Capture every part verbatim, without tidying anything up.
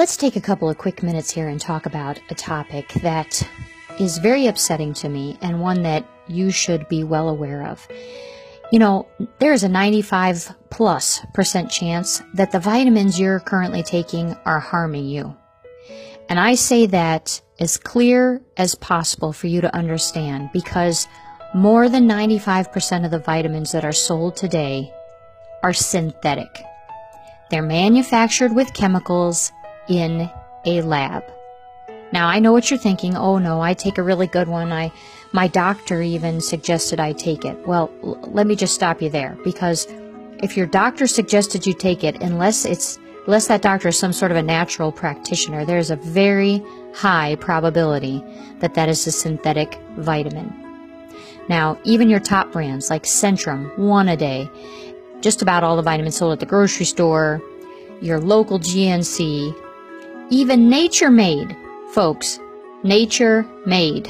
Let's take a couple of quick minutes here and talk about a topic that is very upsetting to me and one that you should be well aware of. You know, there's a ninety-five plus percent chance that the vitamins you're currently taking are harming you. And I say that as clear as possible for you to understand, because more than ninety-five percent of the vitamins that are sold today are synthetic. They're manufactured with chemicals in a lab. Now, I know what you're thinking. Oh no, I take a really good one. I, my doctor even suggested I take it. Well, l- let me just stop you there, because if your doctor suggested you take it, unless it's, unless that doctor is some sort of a natural practitioner, there's a very high probability that that is a synthetic vitamin. Now, even your top brands like Centrum, one a day, just about all the vitamins sold at the grocery store, your local G N C, even Nature Made, folks, Nature Made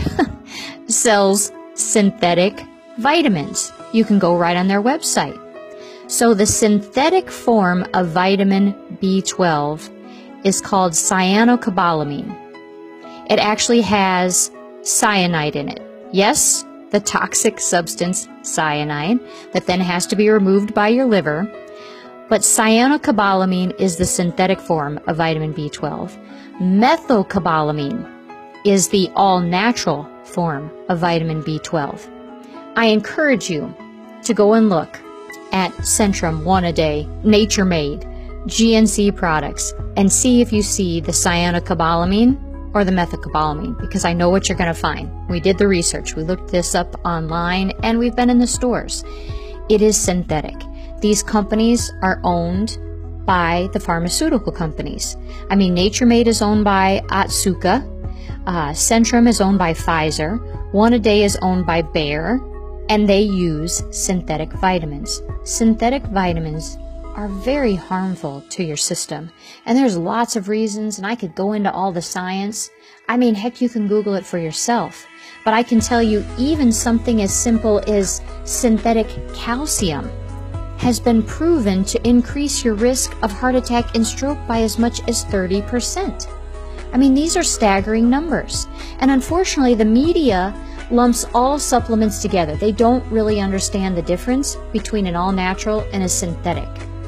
sells synthetic vitamins. You can go right on their website. So the synthetic form of vitamin B twelve is called cyanocobalamin. It actually has cyanide in it. Yes, the toxic substance cyanide that then has to be removed by your liver. But cyanocobalamin is the synthetic form of vitamin B twelve. Methylcobalamin is the all-natural form of vitamin B twelve. I encourage you to go and look at Centrum, one a day, Nature Made, G N C products, and see if you see the cyanocobalamin or the methylcobalamin, because I know what you're going to find. We did the research. We looked this up online, and we've been in the stores. It is synthetic. These companies are owned by the pharmaceutical companies. I mean, Nature Made is owned by Otsuka. Uh, Centrum is owned by Pfizer. One a day is owned by Bayer. And they use synthetic vitamins. Synthetic vitamins are very harmful to your system. And there's lots of reasons, and I could go into all the science. I mean, heck, you can Google it for yourself. But I can tell you, even something as simple as synthetic calcium has been proven to increase your risk of heart attack and stroke by as much as thirty percent. I mean, these are staggering numbers. And unfortunately, the media lumps all supplements together. They don't really understand the difference between an all-natural and a synthetic.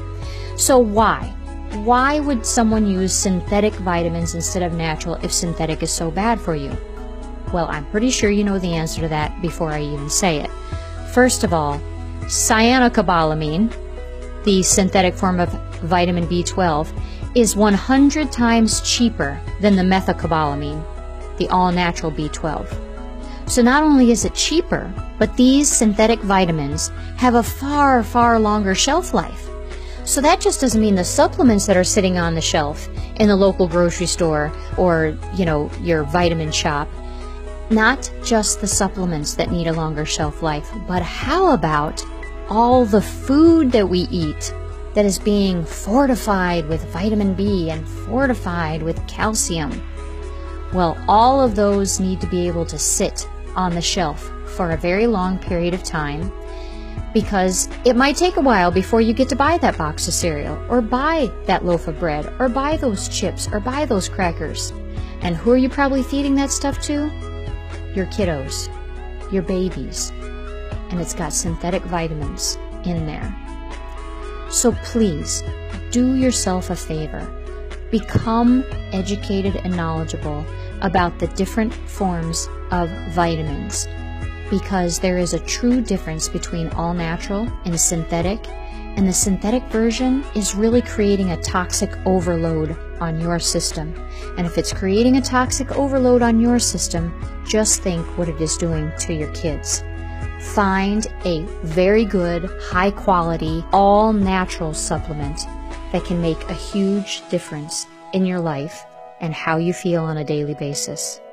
So why? Why would someone use synthetic vitamins instead of natural if synthetic is so bad for you? Well, I'm pretty sure you know the answer to that before I even say it. First of all, cyanocobalamin, the synthetic form of vitamin B twelve, is one hundred times cheaper than the methylcobalamin, the all-natural B twelve. So not only is it cheaper, but these synthetic vitamins have a far, far longer shelf life. So that just doesn't mean the supplements that are sitting on the shelf in the local grocery store or, you know, your vitamin shop. Not just the supplements that need a longer shelf life, but how about all the food that we eat that is being fortified with vitamin B and fortified with calcium? Well, all of those need to be able to sit on the shelf for a very long period of time, because it might take a while before you get to buy that box of cereal or buy that loaf of bread or buy those chips or buy those crackers. And who are you probably feeding that stuff to? Your kiddos, your babies. And it's got synthetic vitamins in there. So please, do yourself a favor. Become educated and knowledgeable about the different forms of vitamins, because there is a true difference between all natural and synthetic, and the synthetic version is really creating a toxic overload on your system. And if it's creating a toxic overload on your system, just think what it is doing to your kids. Find a very good, high quality, all natural supplement that can make a huge difference in your life and how you feel on a daily basis.